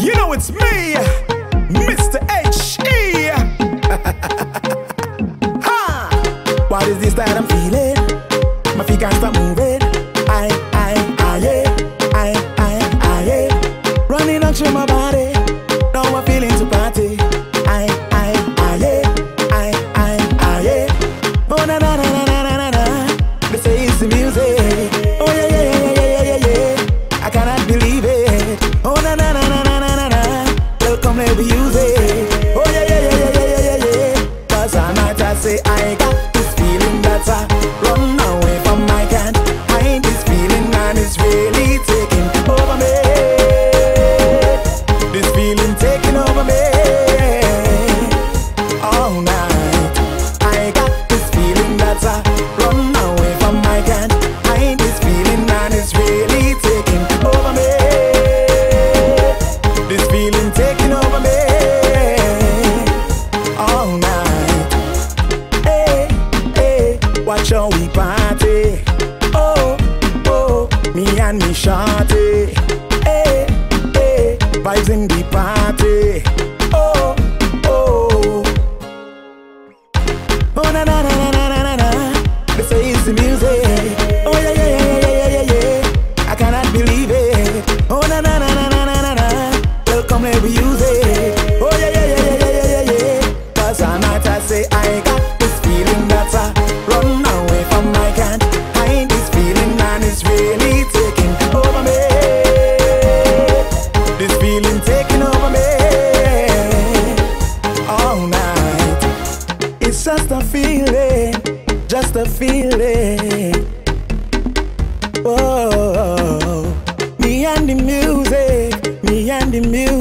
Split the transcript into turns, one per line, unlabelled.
You know it's me, Mr. H.E. Ha! What is this that I'm feeling? My feet can't stop moving. Yeah. Running on through my body. Now I'm feeling to party. Yeah. Oh, na na na na na na na. They say it's the music. Oh, yeah. I cannot believe it. Oh, na na na na na na na. Welcome, let me use it. Oh, yeah. Cause I might I say I got this feeling that I run away from my can. I ain't this feeling and it's really taking over me. This feeling taking over me. All night I got this feeling that I run away from my can. I ain't this feeling and it's really taking over me. This feeling taking over me. All night. Hey, watch how we party. Oh, me and me shawty. Hey, vibes in the party. Oh, na na na na na na na. They say it's the music. Oh, yeah. I cannot believe it. Oh, na na na na na na na. Welcome, let me use it. Oh, yeah. Cause I might I say I got this feeling that I run away from my can. I ain't this feeling and it's really taking over me. This feeling taking over me. All night. It's just a feeling, just a feeling. Oh, me and the music, me and the music.